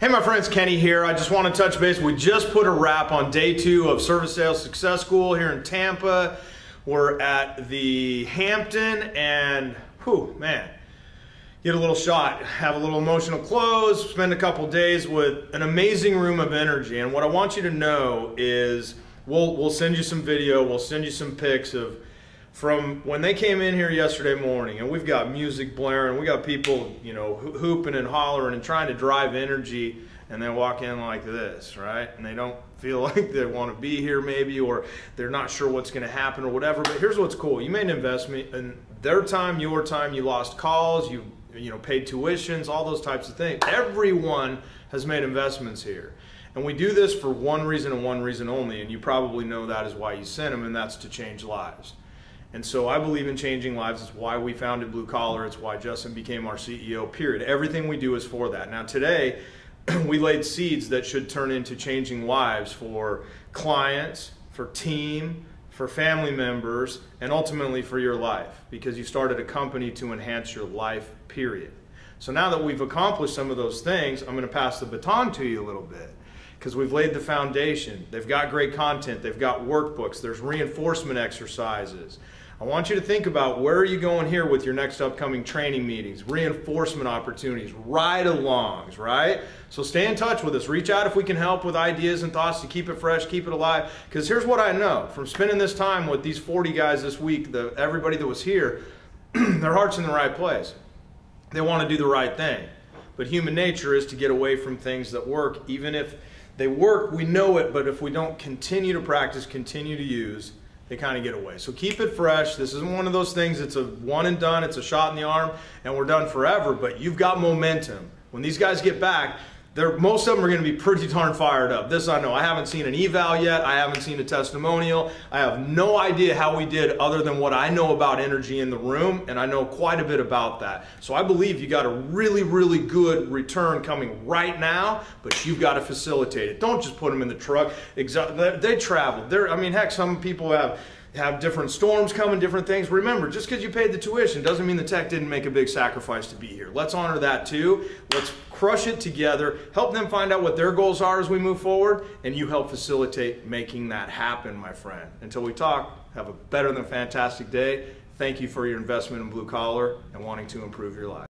My friends, Kenny here. I just want to touch base. We just put a wrap on day 2 of Service Sales Success School here in Tampa. We're at the Hampton and, whew, man, get a little shot, have a little emotional close, spend a couple days with an amazing room of energy. And what I want you to know is we'll send you some video, we'll send you some pics of from when they came in here yesterday morning, and we've got music blaring, we got people, you know, hooping and hollering and trying to drive energy, and they walk in like this, right? And they don't feel like they want to be here maybe, or they're not sure what's going to happen or whatever. But here's what's cool. You made an investment in their time, your time, you lost calls, you paid tuitions, all those types of things. Everyone has made investments here. And we do this for one reason and one reason only, and you probably know that is why you sent them, and that's to change lives. And so I believe in changing lives. It's why we founded Blue Collar. It's why Justin became our CEO, period. Everything we do is for that. Now today, we laid seeds that should turn into changing lives for clients, for team, for family members, and ultimately for your life, because you started a company to enhance your life, period. So now that we've accomplished some of those things, I'm going to pass the baton to you a little bit, because we've laid the foundation. They've got great content. They've got workbooks. There's reinforcement exercises. I want you to think about, where are you going here with your next upcoming training meetings, reinforcement opportunities, ride-alongs, right? So stay in touch with us. Reach out if we can help with ideas and thoughts to keep it fresh, keep it alive. Because here's what I know from spending this time with these 40 guys this week, everybody that was here, their heart's in the right place. They want to do the right thing. But human nature is to get away from things that work. Even if they work, we know it, but if we don't continue to practice, continue to use, they kind of get away. So keep it fresh. This isn't one of those things, it's a one and done, it's a shot in the arm, and we're done forever, but you've got momentum. When these guys get back, most of them are going to be pretty darn fired up. This I know. I haven't seen an eval yet. I haven't seen a testimonial. I have no idea how we did other than what I know about energy in the room, and I know quite a bit about that. So I believe you got a really, really good return coming right now, but you've got to facilitate it. Don't just put them in the truck. They travel. I mean, heck, some people have different storms coming, different things. Remember, just because you paid the tuition doesn't mean the tech didn't make a big sacrifice to be here. Let's honor that too. Let's crush it together, help them find out what their goals are as we move forward, and you help facilitate making that happen, my friend. Until we talk, have a better than fantastic day. Thank you for your investment in Blue Collar and wanting to improve your life.